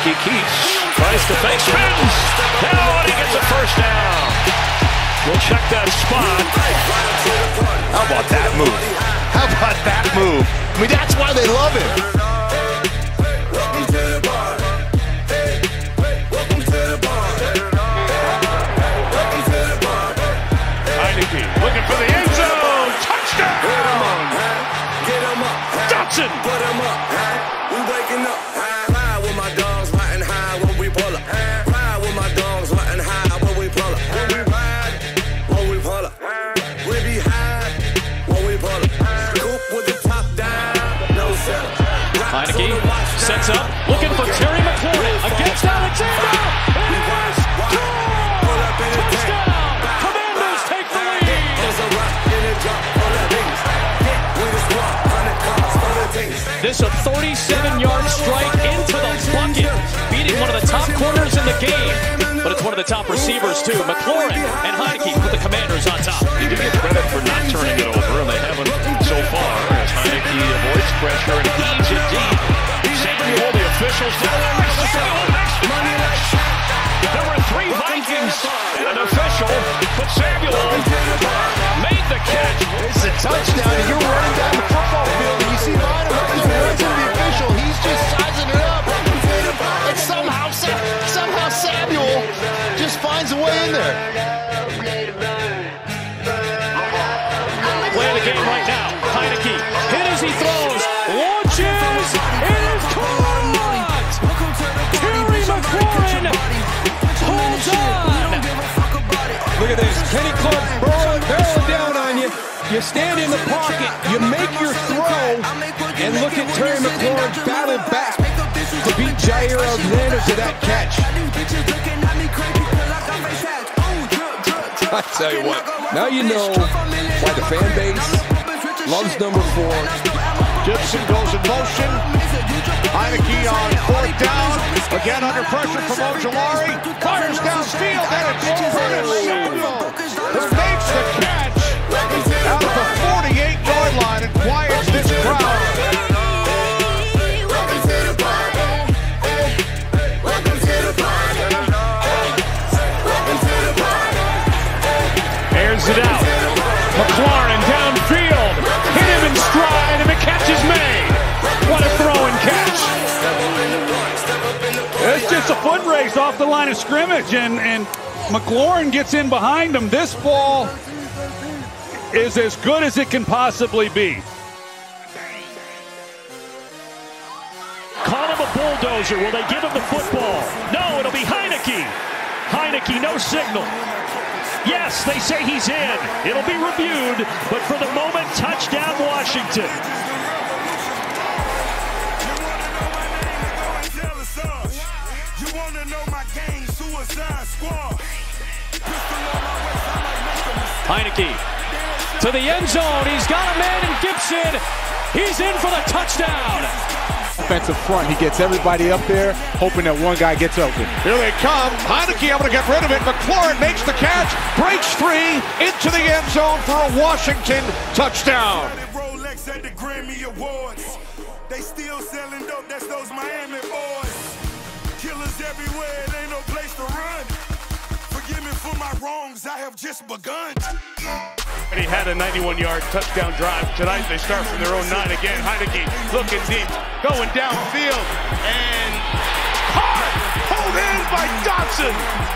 Heineke keeps, tries to fake, spins, down, he gets a first down. We'll check that spot. How about that move? How about that move? I mean, that's why they love him. Heineke looking for the end zone. Touchdown! Dotson! Put him up, we waking up high with my dogs riding high when we pull up. Ride with my dogs riding high when we pull up. When we ride, when we pull up. We be high when we pull up. Scoop with the top down, no setup. Heineke sets up, looking for Terry McLaurin against Alexander. Touchdown! Commanders take the lead. This a 37-yard strike into the bucket, beating one of the top corners in the game. But it's one of the top receivers too. McLaurin and Heineke put the Commanders on top. You do get credit for not turning it over, and they haven't so far. As Heineke avoids pressure and heaves it deep. Samuel, the officials tell him, there were 3 Vikings and an official, but Samuel made the catch. It's a touchdown, and you're running down the football field, and you see behind him, he's running to the official. He's just sizing it up. And somehow Samuel just finds a way in there. Play of the game right now. Heineke hit as he throws, launches, it is caught! Terry McLaurin holds on. Look at this. Kenny Clark barreling down on you. You stand in the pocket, you make your throw, and look at Terry McLaurin battle back to beat Jair Alexander to that catch. I tell you what, now you know why the fan base loves number 4. Gibson goes in motion. Heineke on 4th down. Again under pressure from Ojulari. Fires downfield, and it's over to Samuel, who makes the catch out of the 48-yard line and quiets this crowd. Airs it out. McLaurin downfield. Hit him in stride, and the catch is made. What a throw and catch. It's just a foot race off the line of scrimmage, and McLaurin gets in behind him. This ball is as good as it can possibly be. Call him a bulldozer. Will they give him the football? No, it'll be Heineke. Heineke, no signal. Yes, they say he's in. It'll be reviewed, but for the moment, touchdown Washington. Heineke to the end zone. He's got a man in Gibson. He's in for the touchdown. Offensive front, he gets everybody up there, hoping that one guy gets open. Here they come. Heineke able to get rid of it. McLaurin makes the catch, breaks free into the end zone for a Washington touchdown. Rolex at the Grammy Awards. They still selling dope. That's those Miami boys. Killers everywhere. It ain't no place to run. Forgive me for my wrongs. I have just begun. And he had a 91-yard touchdown drive. Tonight they start from their own 9 again. Heineke looking deep, going downfield, and caught, pulled in by Dotson,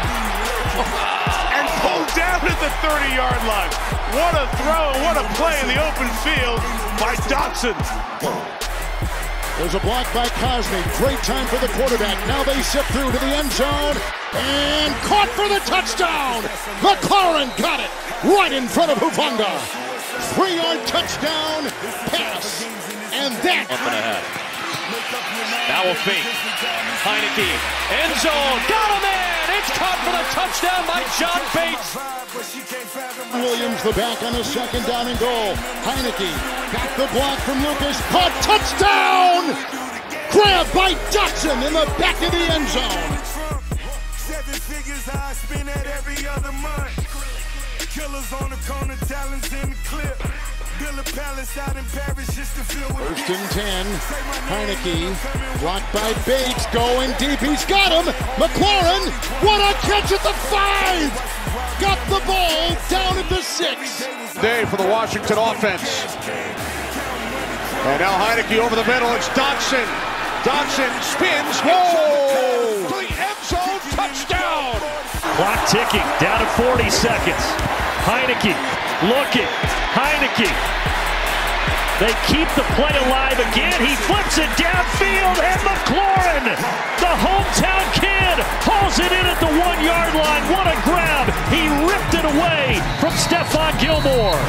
and pulled down at the 30-yard line. What a throw, what a play in the open field by Dotson. There's a block by Cosme. Great time for the quarterback. Now they zip through to the end zone. And caught for the touchdown. McLaurin got it right in front of Hufanga. 3-yard touchdown pass. And that. Up and ahead. Now a fake. Heineke. End zone. Got him in. It's caught for the touchdown by John Bates. Williams, the back on a 2nd down and goal. Heineke got the block from Lucas. Caught, touchdown! Grabbed by Dotson in the back of the end zone. 7 figures I spend at every other month. Killers on the corner, talents in the clip. First and 10. Heineke blocked by Bates, going deep. He's got him. McLaurin, what a catch at the 5! Got the ball down at the 6. Day for the Washington offense. And now Heineke over the middle. It's Dotson. Dotson spins. Whoa! To the end zone. Touchdown! Clock ticking. Down to 40 seconds. Heineke looking. Heineke. They keep the play alive again. He flips it downfield, and McLaurin, the hometown kid, hauls it in at the 1-yard line. What a grab. He ripped it away from Stephon Gilmore.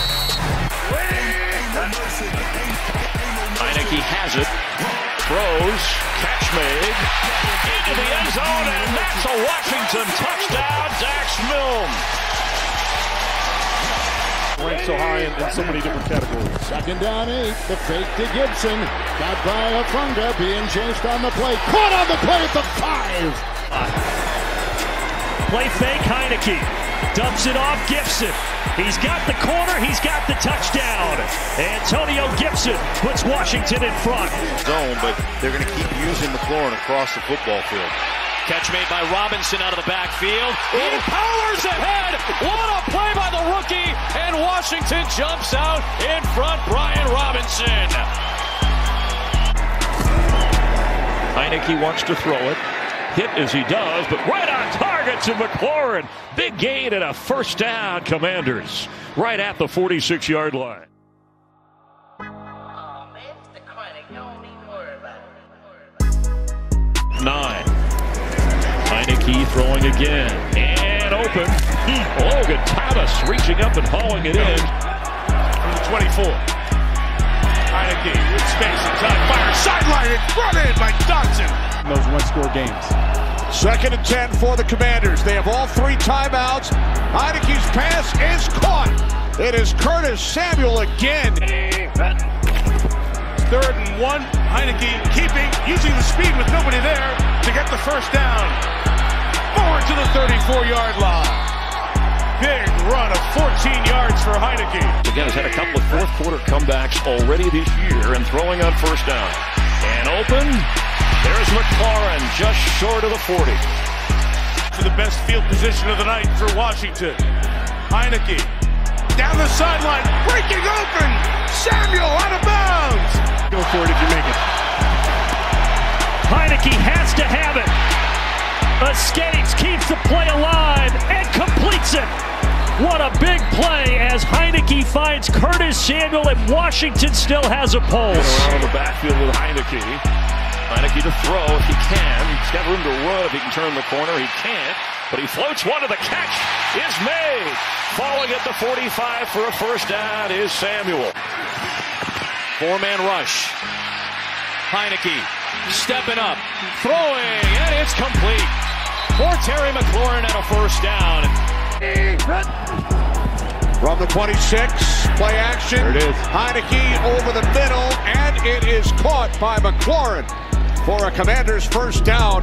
Heineke has it. Throws. Catch made. Into the end zone, and that's a Washington touchdown. Dax Milne. Ranked so high in so many different categories. Second down 8. The fake to Gibson. Got by Afunga, being chased on the play. Caught on the play at the 5. Play fake, Heineke. Dumps it off, Gibson. He's got the corner, he's got the touchdown. Antonio Gibson puts Washington in front. Zone, but they're going to keep using McLaurin across the football field. Catch made by Robinson out of the backfield. He powers ahead. What a play by the rookie. And Washington jumps out in front. Brian Robinson. Heineke wants to throw it. Hit as he does, but right on target to McLaurin. Big gain and a first down, Commanders. Right at the 46-yard line. Oh, man, it's the chronic. You don't need to worry about it. 9. Heineke throwing again. And open. Logan Thomas reaching up and hauling it in. From the 24. Heineke with space and time. Fire sideline and brought in by Dotson. Those one-score games. Second and 10 for the Commanders. They have all 3 timeouts. Heineke's pass is caught. It is Curtis Samuel again. Third and 1. Heineke using the speed with nobody there to get the first down. Forward to the 34-yard line. Big run of 14 yards for Heineke. Again, has had a couple of fourth-quarter comebacks already this year and throwing on first down. And open. There's McLaurin just short of the 40. To the best field position of the night for Washington. Heineke down the sideline, breaking open. Samuel out of bounds. Go for it if you make it. Heineke has to have it. Escapes, keeps the play alive, and completes it. What a big play as Heineke finds Curtis Samuel, and Washington still has a pulse. Around the backfield with Heineke. Heineke to throw if he can. He's got room to run if he can turn the corner. He can't, but he floats one to the catch. Is made. Falling at the 45 for a first down is Samuel. 4-man rush. Heineke stepping up, throwing, and it's complete. For Terry McLaurin and a first down. From the 26, play action. There it is. Heineke over the middle, and it is caught by McLaurin for a Commanders first down.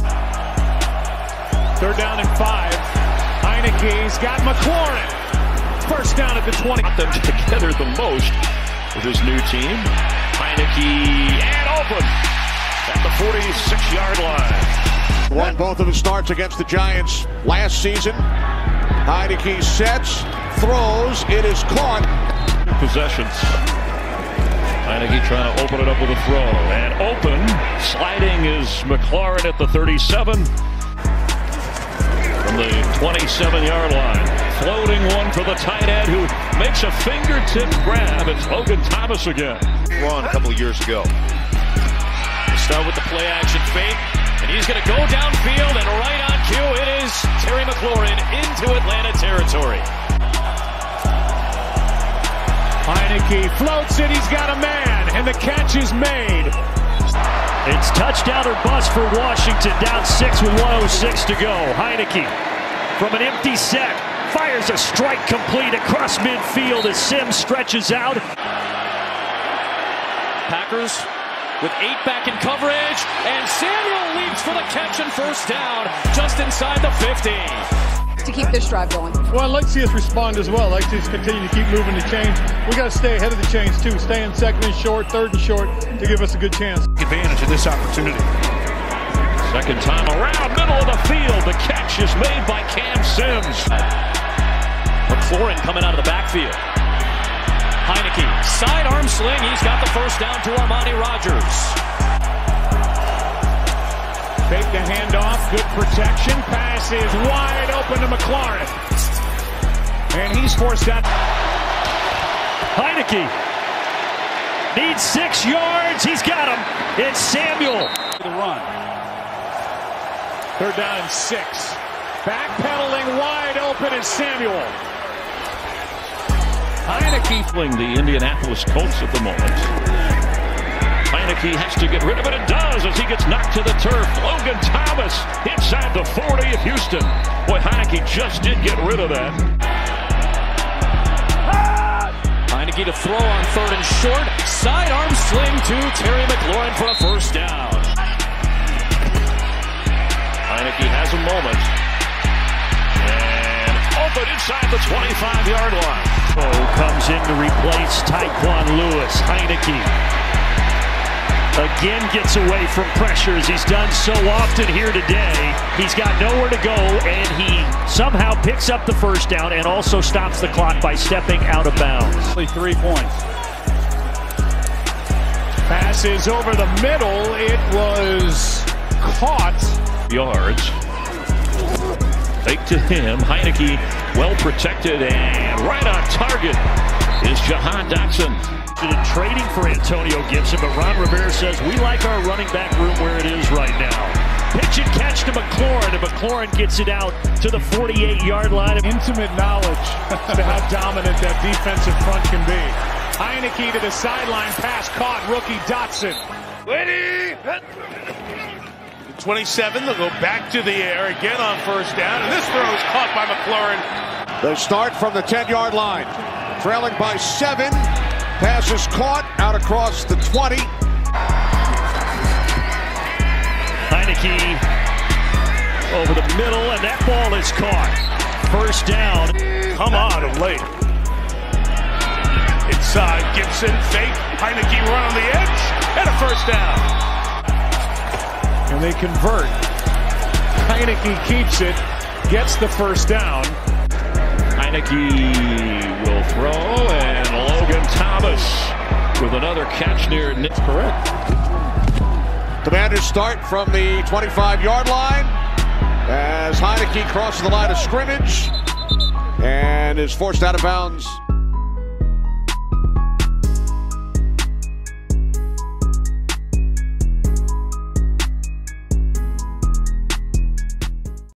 Third down and 5. Heineke's got McLaurin. First down at the 20. Got them together the most with his new team. Heineke and open at the 46-yard line. Won both of his starts against the Giants last season. Heineke sets, throws, it is caught. Possessions. Heineke trying to open it up with a throw. And open, sliding is McLaurin at the 37. From the 27-yard line. Floating one for the tight end who makes a fingertip grab. It's Logan Thomas again. Run a couple of years ago. Start with the play action fake. And he's going to go downfield, and right on cue, it is Terry McLaurin into Atlanta territory. Heineke floats it, he's got a man, and the catch is made. It's touchdown or bust for Washington, down 6 with 1:06 to go. Heineke from an empty set, fires a strike complete across midfield as Sims stretches out. Packers with 8 back in coverage, and Samuel leaps for the catch and first down just inside the 50. to keep this drive going? Well, I'd like to see us respond as well. I'd like to see us continue to keep moving the chains. We got to stay ahead of the chains too. Stay in second and short, third and short to give us a good chance. Advantage of this opportunity. Second time around, middle of the field. The catch is made by Cam Sims. McLaurin coming out of the backfield. Heineke, sidearm sling. He's got the first down to Armani Rogers. Fake the handoff, good protection. Pass is wide open to McLaurin. And he's forced out. Heineke needs 6 yards. He's got him. It's Samuel. The run. Third down and 6. Backpedaling wide open is Samuel. Heineke fling the Indianapolis Colts at the moment. Heineke has to get rid of it and does as he gets knocked to the turf. Logan Thomas inside the 40 of Houston. Boy, Heineke just did get rid of that. Heineke to throw on third and short. Sidearm sling to Terry McLaurin for a first down. Heineke has a moment. And open inside the 25-yard line. Comes in to replace Tyquan Lewis. Heineke again gets away from pressures. He's done so often here today. He's got nowhere to go, and he somehow picks up the first down and also stops the clock by stepping out of bounds. 3 points. Pass is over the middle. It was caught. Yards. Fake to him. Heineke well protected and right on target is Jahan Dotson. Trading for Antonio Gibson, but Ron Rivera says we like our running back room where it is right now. Pitch and catch to McLaurin, and McLaurin gets it out to the 48-yard line. Intimate knowledge to how dominant that defensive front can be. Heineke to the sideline, pass caught, rookie Dotson. 27, they'll go back to the air again on first down, and this throw is caught by McLaurin. They start from the 10-yard line, trailing by 7. Pass is caught out across the 20. Heineke over the middle, and that ball is caught. First down. Come on of late. Inside, Gibson, fake. Heineke run on the edge, and a first down. And they convert. Heineke keeps it, gets the first down. Heineke will throw, and Logan Thomas with another catch near Nick. Correct. Commanders start from the 25-yard line as Heineke crosses the line of scrimmage and is forced out of bounds